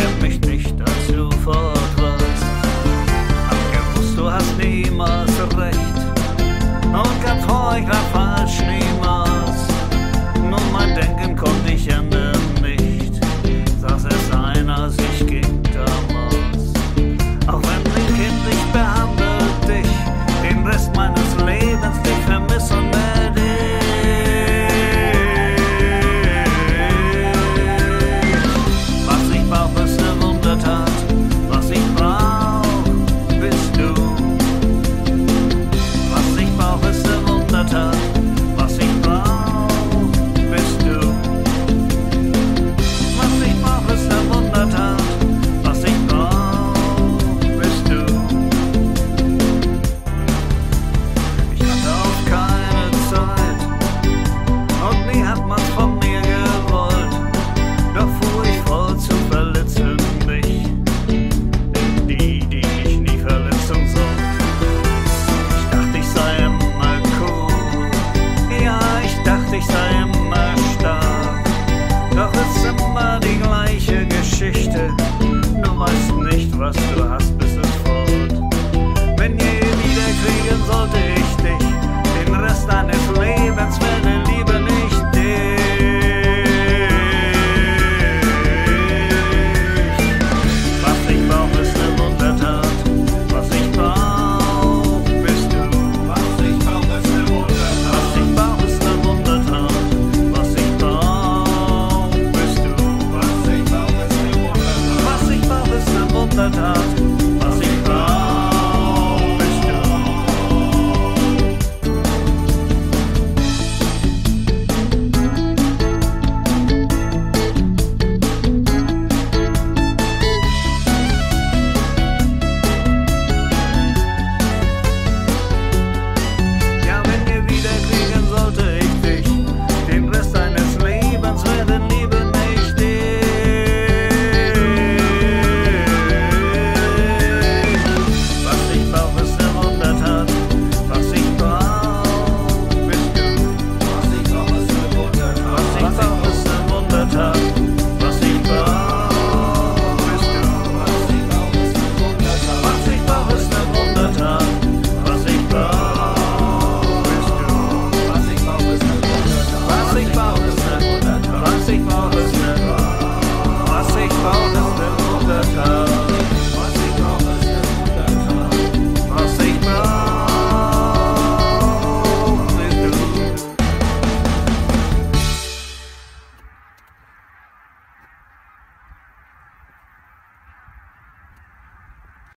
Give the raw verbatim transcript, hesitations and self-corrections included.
kennt mich nicht, als du fort warst. Hab gewusst, du hast niemals recht und gab vor, ich war falsch niemals. Nur mein Denken konnte ich ändern nicht, saß es ein, als ich ging damals. Auch wenn mein Kind, ich behandle dich den Rest meines Lebens, dich vermissen werde ich. Was ich brauch, ist eine Wundertat, was ich brauch, bist du. Was ich brauch, ist eine Wundertat, was ich brauch, bist du. Was ich brauch, ist eine Wundertat, was ich brauch, bist du. Ich hatte auch keine Zeit und nie hat man's von mir gewollt, doch fuhr ich voll zu verletzen dich, die, die ich nie verletzen soll. Ich dachte, ich sei immer cool, ja, ich dachte, ich sei immer stark, doch es ist immer die gleiche Geschichte, du weißt nicht, was du hast.